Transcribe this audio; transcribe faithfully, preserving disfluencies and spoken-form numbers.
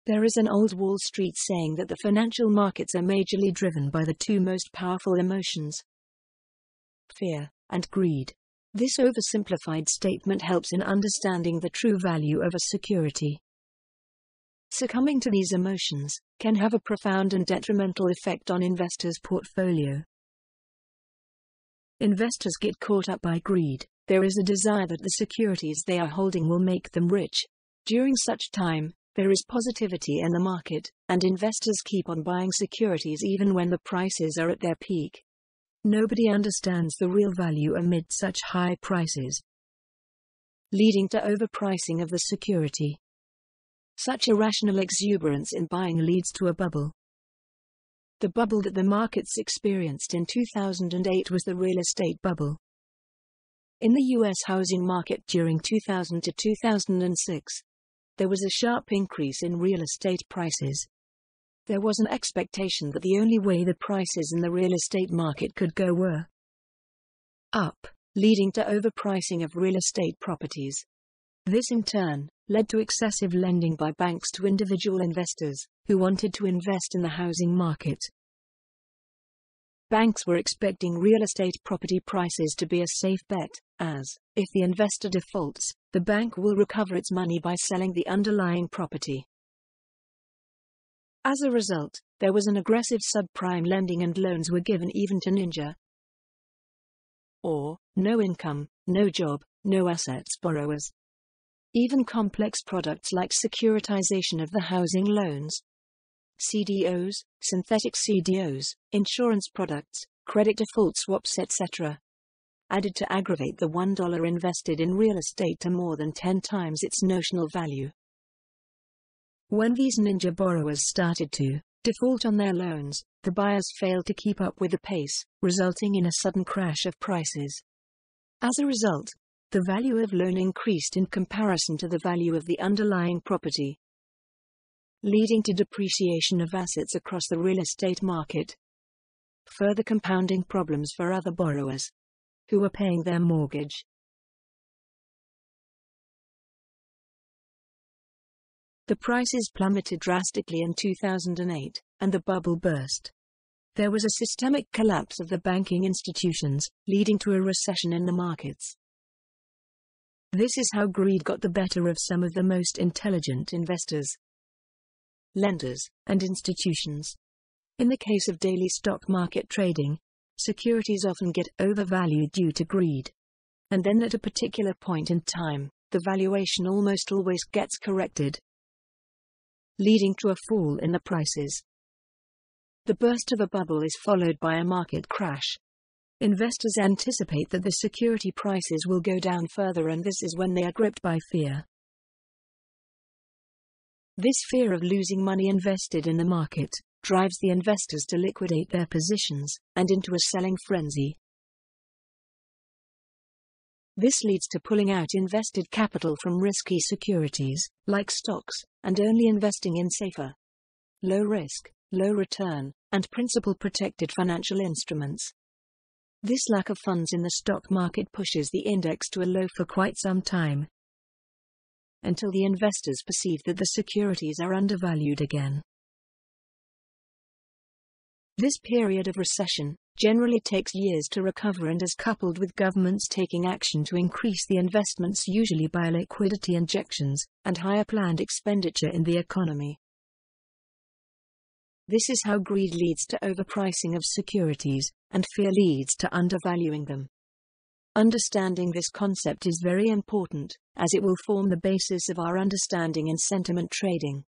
There is an old Wall Street saying that the financial markets are majorly driven by the two most powerful emotions: fear and greed. This oversimplified statement helps in understanding the true value of a security. Succumbing to these emotions can have a profound and detrimental effect on investors' portfolio. Investors get caught up by greed. There is a desire that the securities they are holding will make them rich. During such time, there is positivity in the market, and investors keep on buying securities even when the prices are at their peak. Nobody understands the real value amid such high prices, leading to overpricing of the security. Such irrational exuberance in buying leads to a bubble. The bubble that the markets experienced in two thousand eight was the real estate bubble. In the U S housing market during two thousand to two thousand six, there was a sharp increase in real estate prices. There was an expectation that the only way the prices in the real estate market could go were up, leading to overpricing of real estate properties. This in turn led to excessive lending by banks to individual investors who wanted to invest in the housing market. Banks were expecting real estate property prices to be a safe bet, as, if the investor defaults, the bank will recover its money by selling the underlying property. As a result, there was an aggressive subprime lending and loans were given even to ninja or no income, no job, no assets borrowers. Even complex products like securitization of the housing loans, C D Os, synthetic C D Os, insurance products, credit default swaps, et cetera, added to aggravate the one dollar invested in real estate to more than ten times its notional value. When these ninja borrowers started to default on their loans, the buyers failed to keep up with the pace, resulting in a sudden crash of prices. As a result, the value of loan increased in comparison to the value of the underlying property, leading to depreciation of assets across the real estate market, further compounding problems for other borrowers who were paying their mortgage. The prices plummeted drastically in two thousand eight, and the bubble burst. There was a systemic collapse of the banking institutions, leading to a recession in the markets. This is how greed got the better of some of the most intelligent investors, lenders, and institutions. In the case of daily stock market trading, securities often get overvalued due to greed. And then at a particular point in time, the valuation almost always gets corrected, leading to a fall in the prices. The burst of a bubble is followed by a market crash. Investors anticipate that the security prices will go down further, and this is when they are gripped by fear. This fear of losing money invested in the market drives the investors to liquidate their positions and into a selling frenzy. This leads to pulling out invested capital from risky securities, like stocks, and only investing in safer, low risk, low return, and principal protected financial instruments. This lack of funds in the stock market pushes the index to a low for quite some time, until the investors perceive that the securities are undervalued again. This period of recession generally takes years to recover and is coupled with governments taking action to increase the investments, usually by liquidity injections and higher planned expenditure in the economy. This is how greed leads to overpricing of securities, and fear leads to undervaluing them. Understanding this concept is very important, as it will form the basis of our understanding in sentiment trading.